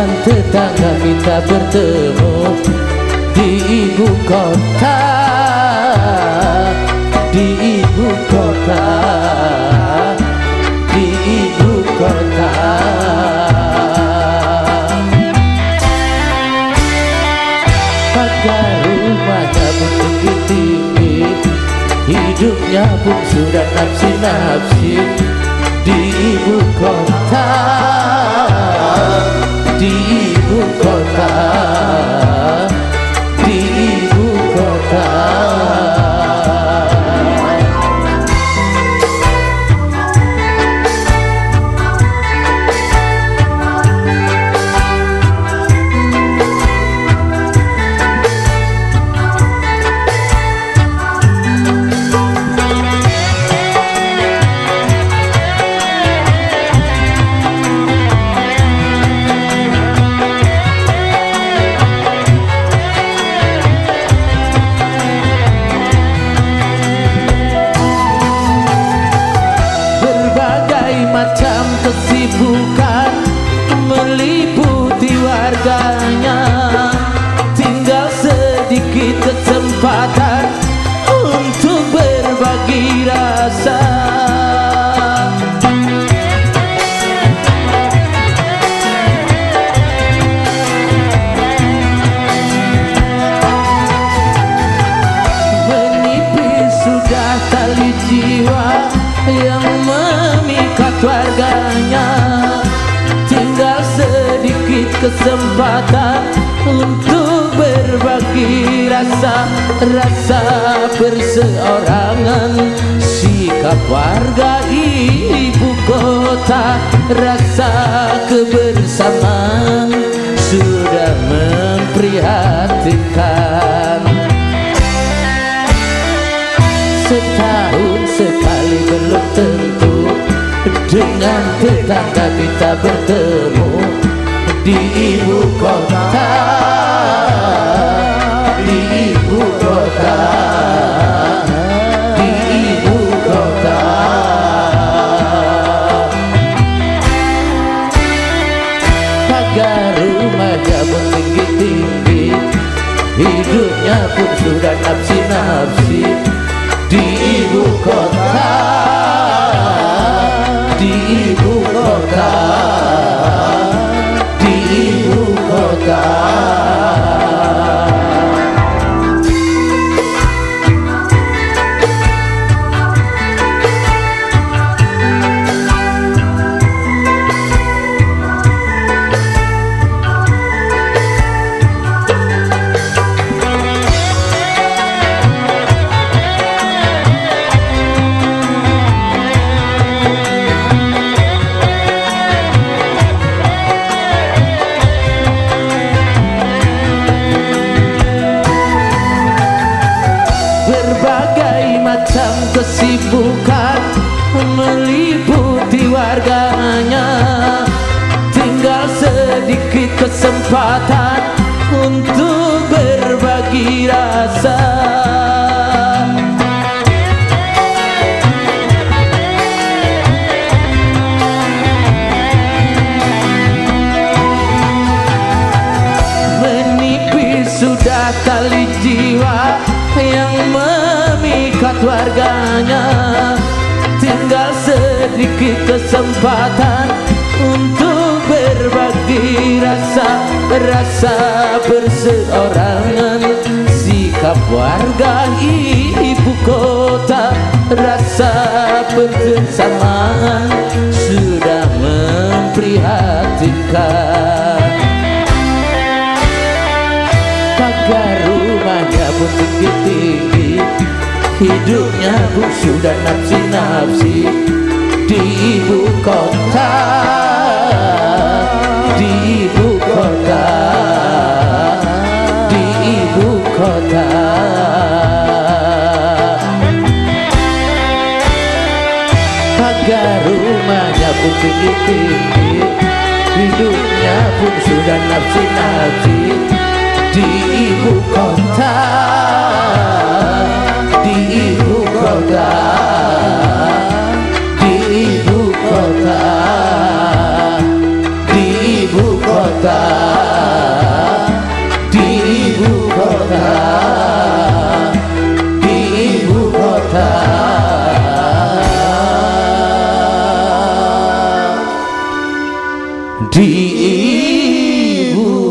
dengan tetangga kita bertemu di ibu kota, di ibu kota, di ibu kota. Pagar rumahnya tinggi-tinggi, hidupnya pun sudah nafsi-nafsi di ibu kota, di ibu kota, di ibu kota. Macam kesibukan meliputi warganya, tinggal sedikit kesempatan untuk berbagi rasa. Menipis sudah tali jiwa yang memikat warganya, tinggal sedikit kesempatan untuk berbagi rasa. Rasa perseorangan, sikap warga ibu kota, rasa kebersamaan sudah memprihatinkan. Setahun sekali belum tentu dengan tetangga kita bertemu di ibu kota, di ibu kota, di ibu kota. Pagar rumahnya tinggi-tinggi, hidupnya pun sudah nafsi-nafsi di ibu kota, di ibu kota, di ibu kota. Berbagai macam kesibukan meliputi warganya, tinggal sedikit kesempatan untuk berbagi rasa. Menipis sudah tali jiwa yang memikat warganya, tinggal sedikit kesempatan untuk berbagi rasa. Rasa perseorangan, sikap warga ibu kota, rasa kebersamaan sudah memprihatinkan. Pagar rumahnya pun tinggi-tinggi, hidupnya pun sudah nafsi-nafsi di ibu kota, di ibu kota, di ibu kota. Pagar rumahnya pun tinggi-tinggi, hidupnya pun sudah nafsi-nafsi di ibu kota, di ibu kota, di ibu kota, di ibu kota. kota, di ibu kota, di ibu kota. Di ibu